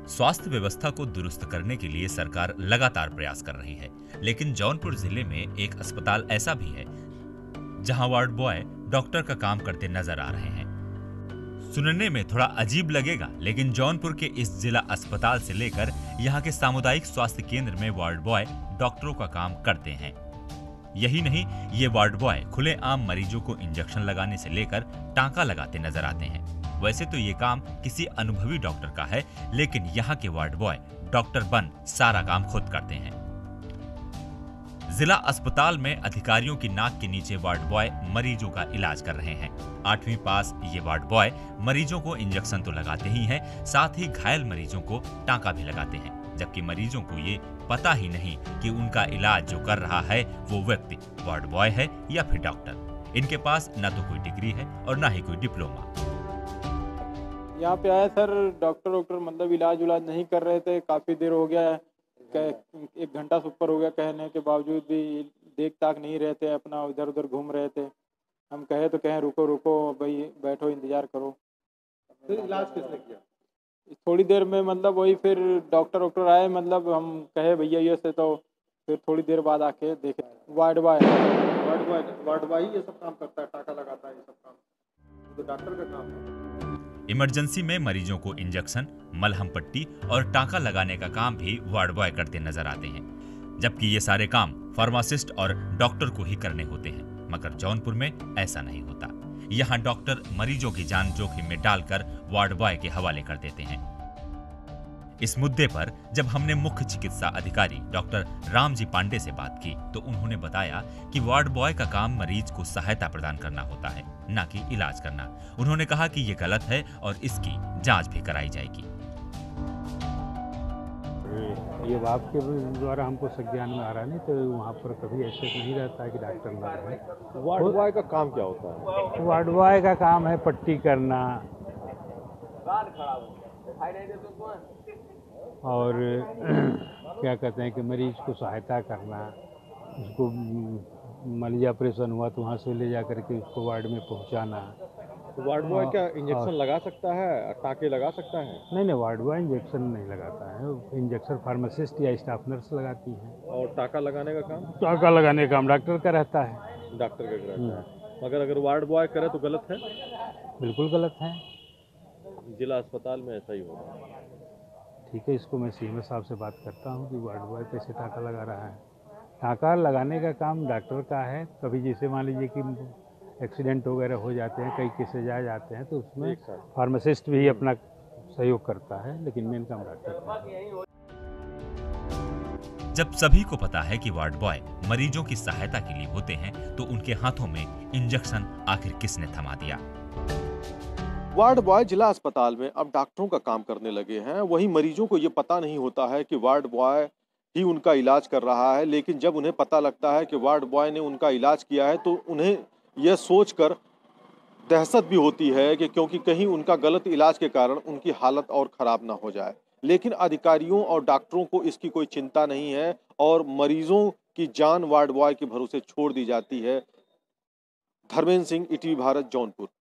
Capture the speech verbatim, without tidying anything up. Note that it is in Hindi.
स्वास्थ्य व्यवस्था को दुरुस्त करने के लिए सरकार लगातार प्रयास कर रही है, लेकिन जौनपुर जिले में एक अस्पताल ऐसा भी है जहां वार्ड बॉय डॉक्टर का काम करते नजर आ रहे हैं। सुनने में थोड़ा अजीब लगेगा, लेकिन जौनपुर के इस जिला अस्पताल से लेकर यहां के सामुदायिक स्वास्थ्य केंद्र में वार्ड बॉय डॉक्टरों का काम करते हैं। यही नहीं, ये वार्ड बॉय खुलेआम मरीजों को इंजेक्शन लगाने से लेकर टांका लगाते नजर आते हैं। वैसे तो ये काम किसी अनुभवी डॉक्टर का है, लेकिन यहाँ के वार्ड बॉय डॉक्टर बन सारा काम खुद करते हैं। जिला अस्पताल में अधिकारियों की नाक के नीचे वार्ड बॉय मरीजों का इलाज कर रहे हैं। आठवीं पास ये वार्ड बॉय मरीजों को इंजेक्शन तो लगाते ही हैं, साथ ही घायल मरीजों को टांका भी लगाते हैं, जबकि मरीजों को ये पता ही नहीं कि उनका इलाज जो कर रहा है वो व्यक्ति वार्ड बॉय है या फिर डॉक्टर। इनके पास न तो कोई डिग्री है और न ही कोई डिप्लोमा। यहाँ पे आया सर, डॉक्टर डॉक्टर मतलब इलाज उलाज नहीं कर रहे थे, काफ़ी देर हो गया है, एक घंटा से ऊपर हो गया, कहने के बावजूद भी देख ताक नहीं रहे थे, अपना इधर उधर घूम रहे थे। हम कहे तो कहें रुको रुको भाई, बैठो इंतजार करो। फिर इलाज किसने किया? थोड़ी देर में मतलब वही फिर डॉक्टर डॉक्टर आए, मतलब हम कहे भैया ये से, तो फिर थोड़ी देर बाद आके देखे ward boy ward boy ward boy ये सब काम करता है, टाका लगाता है, ये सब काम तो डॉक्टर का काम है। इमरजेंसी में मरीजों को इंजेक्शन, मलहम पट्टी और टांका लगाने का काम भी वार्ड बॉय करते नजर आते हैं, जबकि ये सारे काम फार्मासिस्ट और डॉक्टर को ही करने होते हैं। मगर जौनपुर में ऐसा नहीं होता। यहाँ डॉक्टर मरीजों की जान जोखिम में डालकर वार्ड बॉय के हवाले कर देते हैं। इस मुद्दे पर जब हमने मुख्य चिकित्सा अधिकारी डॉक्टर रामजी पांडे से बात की, तो उन्होंने बताया कि वार्ड बॉय का काम मरीज को सहायता प्रदान करना होता है, न कि इलाज करना। उन्होंने कहा कि ये गलत है और इसकी जांच भी कराई जाएगी। ये आपके द्वारा हमको संज्ञान में आ रहा नहीं, तो वहाँ पर कभी ऐसे नहीं रहता है कि डॉक्टर ना रहे। वार्ड बॉय का काम क्या होता है? वार्ड बॉय का काम है पट्टी करना और क्या कहते हैं कि मरीज को सहायता करना, उसको मरीज ऑपरेशन हुआ तो वहाँ से ले जा करके उसको वार्ड में पहुँचाना। वार्ड बॉय क्या इंजेक्शन लगा सकता है, टाँके लगा सकता है? नहीं नहीं, वार्ड बॉय इंजेक्शन नहीं लगाता है, इंजेक्शन फार्मासिस्ट या स्टाफ नर्स लगाती है। और टाँका लगाने का काम? टाँका लगाने का काम डॉक्टर का रहता है। डॉक्टर का रहता है। मगर अगर वार्ड बॉय करे तो गलत है? बिल्कुल गलत है। जिला अस्पताल में ऐसा ही होगा। ठीक है, इसको मैं सीएमओ साहब से बात करता हूँ कि वार्ड बॉय कैसे टाँका लगा रहा है। टाँका लगाने का काम डॉक्टर का है। कभी जैसे मान लीजिए कि एक्सीडेंट वगैरह हो जाते हैं, कई केसेज आ जाते हैं, तो उसमें फार्मासिस्ट भी अपना सहयोग करता है, लेकिन मेन काम डॉक्टर का है। जब सभी को पता है कि वार्ड बॉय मरीजों की सहायता के लिए होते हैं, तो उनके हाथों में इंजेक्शन आखिर किसने थमा दिया? वार्ड बॉय जिला अस्पताल में अब डॉक्टरों का काम करने लगे हैं। वहीं मरीजों को ये पता नहीं होता है कि वार्ड बॉय ही उनका इलाज कर रहा है, लेकिन जब उन्हें पता लगता है कि वार्ड बॉय ने उनका इलाज किया है, तो उन्हें यह सोचकर दहशत भी होती है कि क्योंकि कहीं उनका गलत इलाज के कारण उनकी हालत और खराब ना हो जाए। लेकिन अधिकारियों और डॉक्टरों को इसकी कोई चिंता नहीं है और मरीजों की जान वार्ड बॉय के भरोसे छोड़ दी जाती है। धर्मेंद्र सिंह, ईटीवी भारत, जौनपुर।